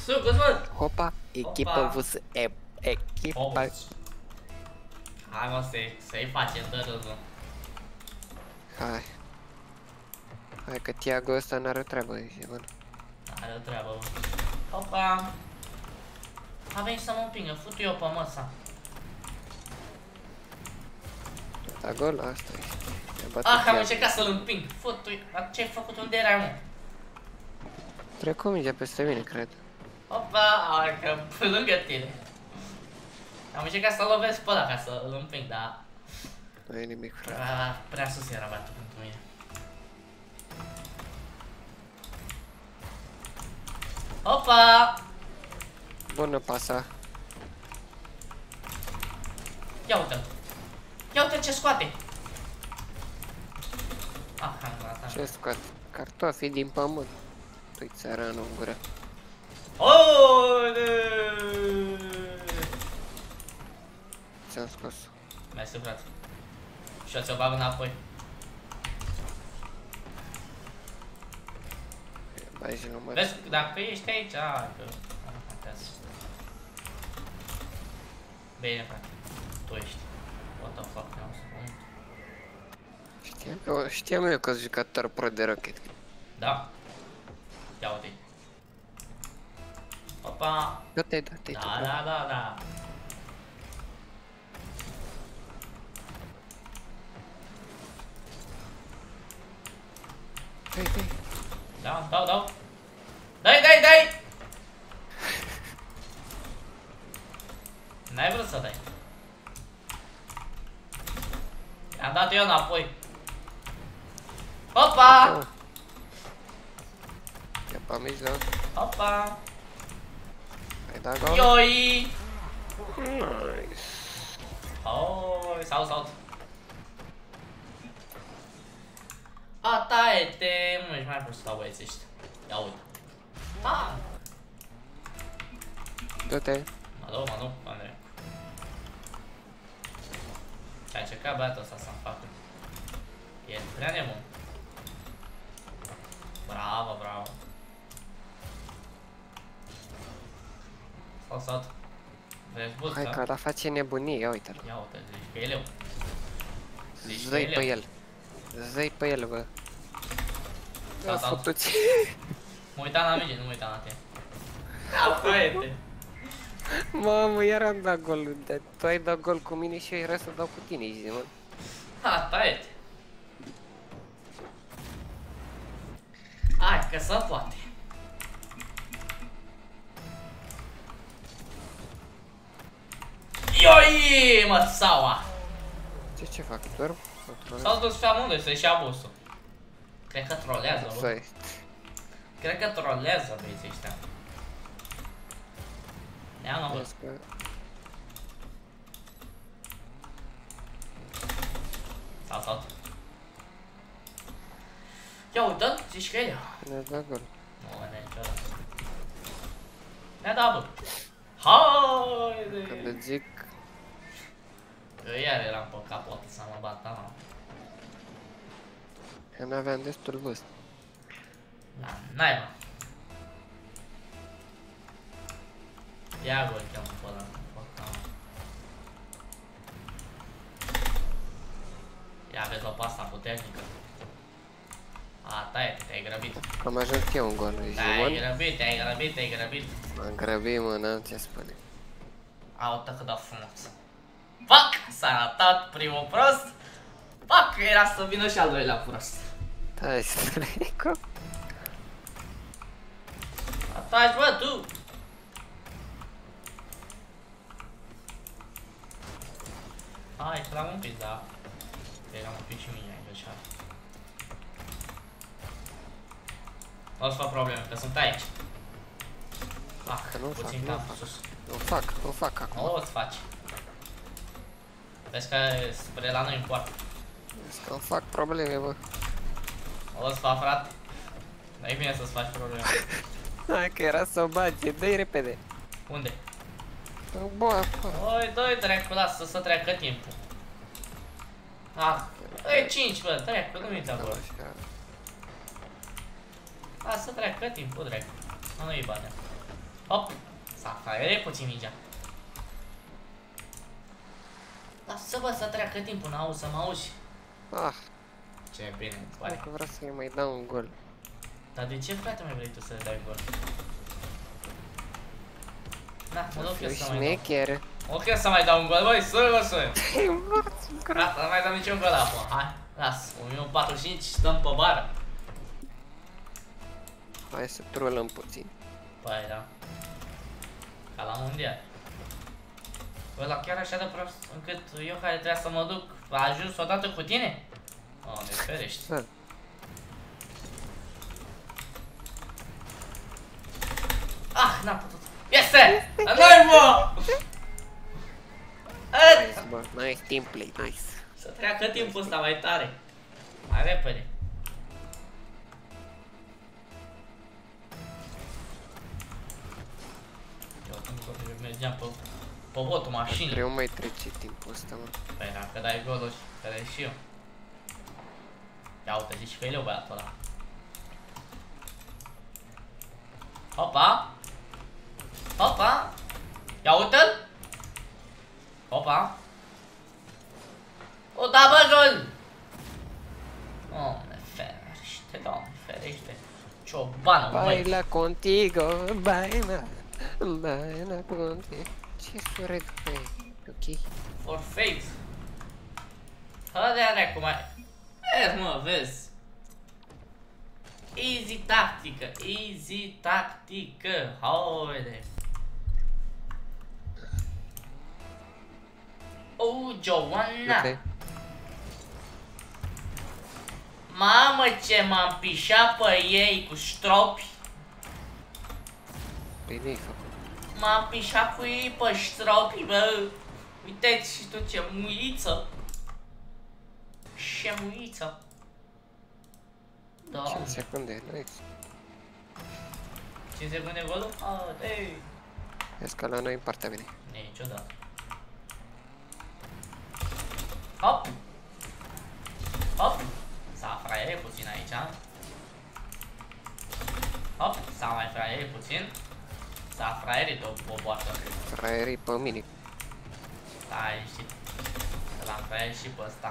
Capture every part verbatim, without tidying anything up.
Sucos, mă! Opa, echipă vs. Echipa. Hai mă, să-i facem de râzul. Hai. Hai că Tiago ăsta n-are treabă, zice, bă. Are o treabă, bă. Opa! A venit să mă împingă, fut eu pe măsa. Da gol, asta e. Ah, am încercat să-l împing. Fut-i, ce-ai făcut? Unde erai, mă? Trecu mingea peste mine, cred. Opa, hai că pe lângă tine. Am încercat să-l lovesc pe ăla ca să-l împing, dar... Nu e nimic, frate. Prea, prea sus era batul pentru mine. Opa! Bună pasa. Ia uite-l. Ia uite ce scoate. Ah, am dat. Ce scoate? Cartofii din pământ. Tu-i țăranul în gură. Ți-am scos. Mersi, frate. Și eu ți-o bag înapoi. Bagi număr. Vezi, dacă ești aici, hai că... nu contează. Bine, frate. Tu ești. What the fuck, n-am să pun. Știam eu, știam eu că-s jucător pro de Rocket. Da. Ia uite-i. Opa. Da-te, da-te. Da, da, da, da. Dai, dai. Da, dau, dau. Dai, dai, dai! N-ai vrut să dai. I-am dat eu înapoi. Opa! E pe mijloc. Opa! Ai dat gol? Ioi! Nice. Oh, salut, salut. A, taie-te! Nu ești mai prost la băieții ăștia. Ia uite. Ah! Du-te. Mă duc, mă duc, Andrei. Ce-a încercat băiatul ăsta să-mi facă. E prea nebun. Bravo, bravo. Sau, sau. Vrei boost, Hai da? că ăla face nebunie, ia uite-l. Ia uite, zici că e leu. Zici că e Zăi leu. pe el. Zăi pe el, bă. Sau, Da, sau. futu-ți. Mă uitam la mine, nu mă uitam la tine. Da, băiete. Mamă, iar am dat gol. Tu ai dat gol cu mine și eu era să dau cu tine, zi, mă. Ha, taie-te. Hai, că se poate. Ioi, mă, saua. Ce, ce fac? Dorm? S-au dus pe amândoi să-și ia busul. Cred că trolează, bă. Zăi. Cred că trolează băieții ăștia. Ia mă, bă. Vezi că... Sau, sau. Ia uite, zici că e ea. Ne-a dat gol. Nu, ne niciodată. Ne-a dat, bă. Haide! Când îți zic... Eu iar eram pe capotă să mă bat, da, Eu n-aveam destul vâst. da, n-ai, mă. Ia gol, cheamă pe ăla. Ia vezi o pasta puternică. A, taie-te, te-ai grăbit. Am ajuns eu un gol, zici, Te-ai mă? grăbit, te-ai grăbit, te-ai grăbit. M-am grăbit, mă, n-am ce spune. A, uite cât de frumos. Fuck! S-a ratat primul prost. Fuck! Era să vină și al doilea prost. Stai, stai, cu... Ataci, bă, tu! Hai, că l-am împins, da. Eram împins și mine, ai greșeală. O să fac probleme, că sunt aici. Ah, Că nu fac, puțin nu cam fac. sus. Nu fac, nu fac acum. O să faci. Vezi că spre la noi în poartă. Vezi că îmi fac probleme, bă. O să fac, frate. Dar e bine să-ți faci probleme. Hai că era să o bage, dă-i repede. Unde? Bă, acolo. Oi, doi, treacă, lasă să treacă timpul. Ah, e cinci, bă, treacă, nu uita, bă. Lasă să treacă timpul, treacă. Nu, nu-i bani. Hop! S-a fraiere puțin mingea. Lasă bă să treacă timpul, n-auzi să mă auzi. Ah, Ce bine, îmi hai pare. că vreau să-i mai dau un gol. Dar de ce frate mai vrei tu să dai gol? Na, mă duc eu să mai dau. Șmecher. Ok, să mai dau un gol, băi, soi, bă, soi. Te învăț, Gata, nu mai dăm niciun gol acum, hai. Las, o mie patruzeci și cinci, stăm pe bară. Hai să trolăm puțin. Păi, da. Ca la mondial. Bă, la chiar așa de prost încât eu care trebuia să mă duc, a ajuns odată cu tine? Oh, ne ferești. Da. Ah, n-am putut. Este! La noi, mă! Nice, bă, nice team play, nice. Să treacă timpul ăsta mai tare. Mai repede. Eu mergeam pe, pe botul mașinii. Greu mai trece timpul ăsta, mă. Păi dacă dai golul, că dai și eu. Ia uite, zici că e leu băiatul ăla. Hopa! Hopa! Ia uite-l! Hopa! O, da bă, gol! Doamne ferește, doamne ferește. Ciobană, măi! Baila contigo, baila, baila contigo. Ce suret, băi? Ok? For faith. Hă de alea cum ai... E, mă, vezi. Easy tactică, easy tactică. Haide. Oh, Joanna. Ok. Mamă, ce m-am pișat pe ei cu stropi. Bine ai făcut. M-am pișat cu ei pe stropi, bă. Uite-ți și tu ce muiță. Ce muiță. cinci Doamne. secunde, nice. cinci secunde golul? Ah, dei. Vezi că la noi în partea bine. Niciodată. Hop! Hop! S-a fraiere puțin aici. Hop! S-a mai fraiere puțin. S-a fraierit o boboată. Fraierii pe mine. Stai și... L-am fraierit și pe ăsta.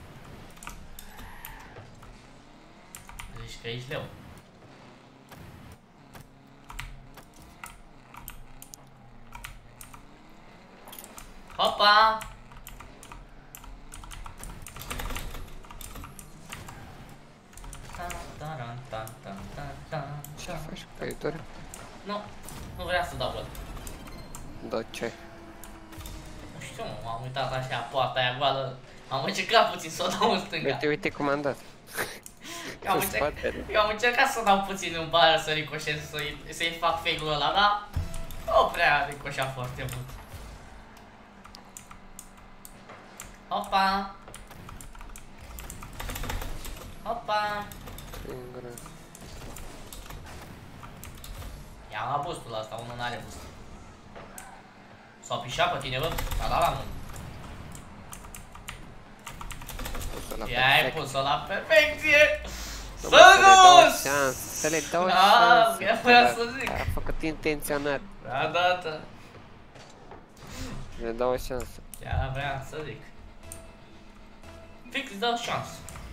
Zici că ești leu. Hopa! Ce faci, căitor? Nu, nu vrea să dau gol. Da, ce? Nu știu, mă, m-am uitat așa, poarta aia goală. Am încercat puțin să o dau în stânga. Uite, uite cum am dat. Eu am, Cu încercat, spatele. eu am încercat să dau puțin în bară, să ricoșez, să-i să fac fake-ul ăla, dar nu prea ricoșea foarte mult. Hopa! Hopa! Singură. Ia boostul ăsta, unul n-are boost. S-a pișat pe tine, bă? A dat la mână. Pus-o la Ia ai perfect. pus-o la perfecție! Nu, mă, să le dau o Săgus! șansă, să le dau o Da, șansă. mi-a voia să zic. A făcut intenționat. Da, da, da. Le dau o șansă. Chiar vreau să zic. Fix îți dau șansă.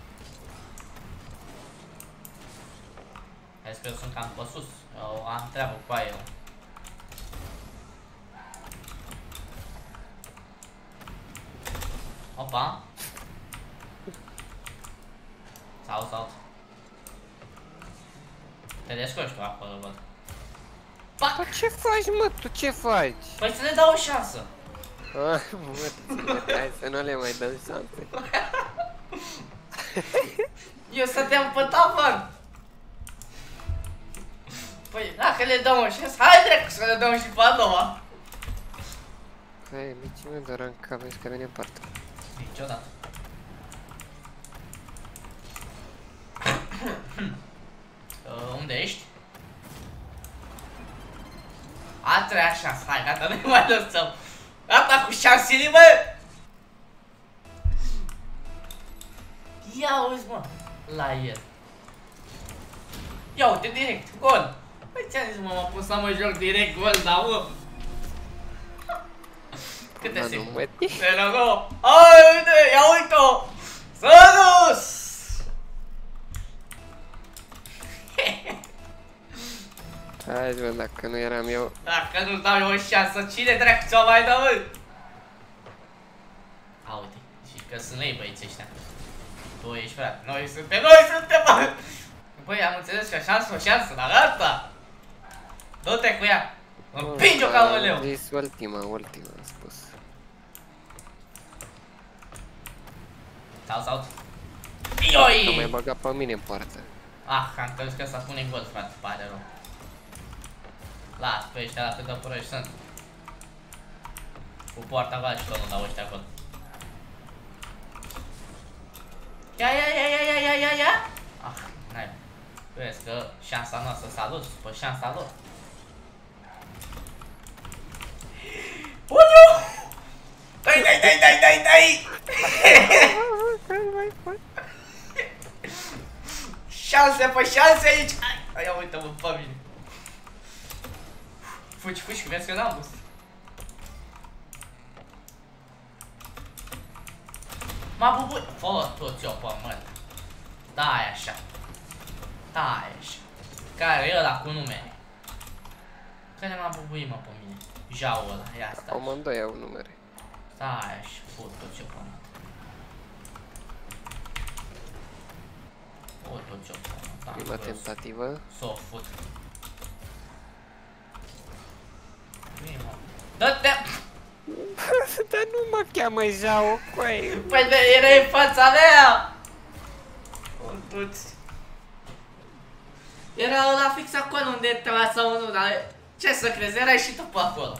Hai că eu sunt cam pe sus. Eu am treabă cu aia. Opa. Sau, sau. Te descurci tu acolo, văd. Pac! Dar ce faci, mă? Tu ce faci? Păi să ne dau o șansă. Ah, mă, ține, hai să nu le mai dăm șanse. Eu stăteam pe tavern. Păi dacă le dăm o șansă, hai dracu să le dăm și pe a doua. Hai, mici mă, doar în cap, vezi că vine în partea. Niciodată. uh, unde ești? A treia șansă, hai gata, nu mai lăsăm. Gata cu șansele, bă! Ia uzi, mă, la el. Ia uite direct, gol. Păi ce-am zis, mă, m-am pus să mă joc direct gol, da, mă? Câte secunde? zero nouă. Hai, uite, ia uite-o! Sănus! Hai, bă, dacă nu eram eu. Dacă nu dau eu o șansă, cine dracu ți-o mai dă, mă? A, uite, și că sunt ei băieți ăștia. Tu ești, frate, noi suntem, noi suntem, mă! Băi, am înțeles că șansă, o șansă, dar asta! Du-te cu ea! Împingi-o ca un leu! Am zis ultima, ultima, am spus. Sau, sau... Că Ioi! m-ai băgat pe mine în poartă. Ah, am crezut că s-a pune în gol, frate, pare rău. Las pe ăștia la cât de proști sunt. Cu poarta goală și tot nu dau ăștia acolo. Ia, ia, ia, ia, ia, ia, ia, ia! Ah, n-ai. Vezi că șansa noastră s-a dus pe șansa lor. Uiu! Dai, dai, dai, dai, dai, dai! Șanse pe șanse aici! Ai, ia uite-mă pe mine! Fugi, fugi, vezi că n-am bus. M-a bubui. Fă toți-o pe mână. Dai așa. Dai așa. Care e ăla cu numere? Care m-a bubuit, mă, pe mine? Jau ăla, ia stai. Amândoi au numere. Stai așa, fă toți-o pe mână. Fă toți-o pe mână. Prima tentativă. S-o fut. Dă-te! Dar nu mă cheamă Jau, coai. Păi de era în fața mea! O duți. Era ăla fix acolo unde trebuia să unul, dar ce să crezi, erai și tu pe acolo.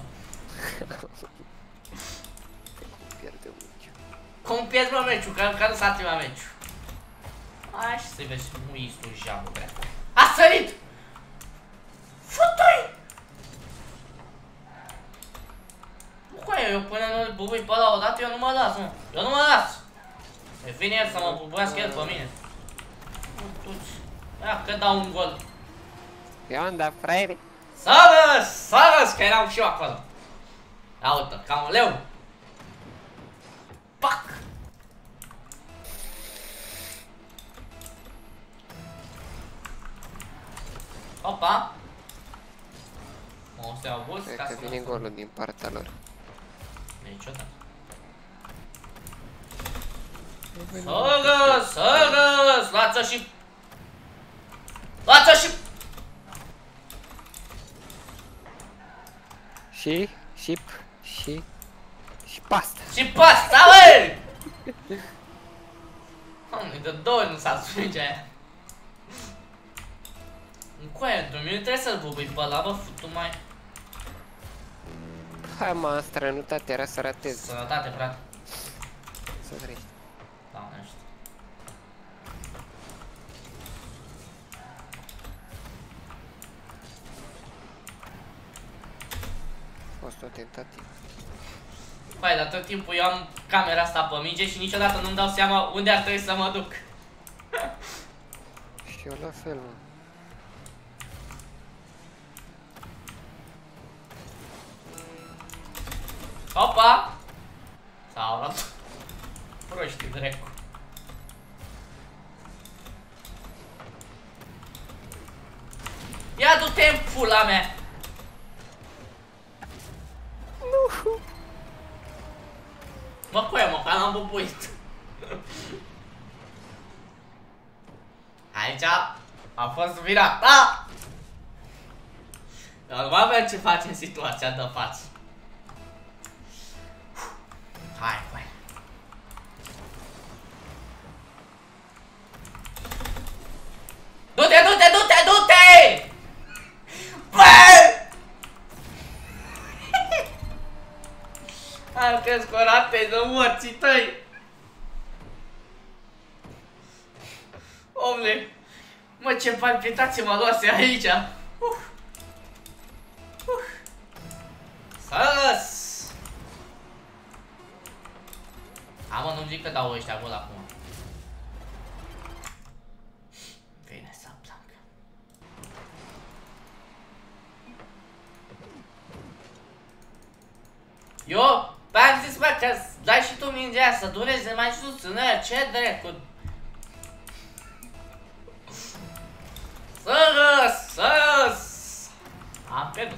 Pierde meciul. Cum pierzi, mă, meciul, că încă nu s-a terminat meciul. Hai și să-i vezi muistul Jau, bre. A sărit! Fă-te-i! Coaie, eu până nu-l bubui pe ăla odată, eu nu mă las, mă. Eu nu mă las. E vine el să mă bubuiască el pe mine. Ia că dau un gol. Eu am dat, fraiere. Sărăs, sărăs, că eram și eu acolo. Ia uite, ca un leu. Pac! Opa! O să iau bus Cred ca că să vine golul din partea lor. Niciodată. Sărăs, sărăs, luați-o și... Luați-o și... Și, și, și, și pasta. Și pasta, băi! Doamne, de două ori nu s-a spus aia. Încoaie, Dumnezeu, trebuie să-l bubui pe ăla, bă, futu mai... Hai, mă, am strănutat, era să ratez. Sănătate, frate. Să trăiești. Doamne, nu știu. A fost o tentativă. Păi, dar tot timpul eu am camera asta pe minge și niciodată nu-mi dau seama unde ar trebui să mă duc. Și eu la fel, mă. Opa! S-au luat proștii dracu. Ia du-te în pula mea! Nu! Mă, coaie, mă, că l-am bubuit. Aici a fost vina ta! Eu nu avem ce face în situația de față. Hai, coaie. Du-te, du-te, du-te, du-te! Bă! Am crezut că o ratezi de morții tăi! Omule! Mă, ce palpitație mă luase aici! Uh. Uh. Săs! Amă, nu-mi zic că dau ăștia gol acum. Vine să plâng. Eu, pe am zis, bă, că dai și tu mingea să dureze mai sus, în aer, ce dracu? Săs, săs! Am pierdut.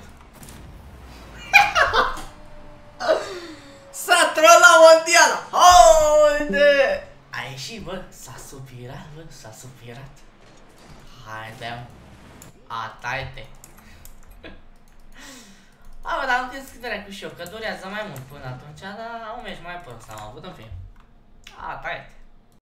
S-a trollat mondiala! Haide! A ieșit, bă, s-a supirat, bă, s-a supirat. Haide, mă. A, taite. A, bă, dar am deschiderea cu și eu, că durează mai mult până atunci, dar un meci mai prost am avut, în fine. A, taite.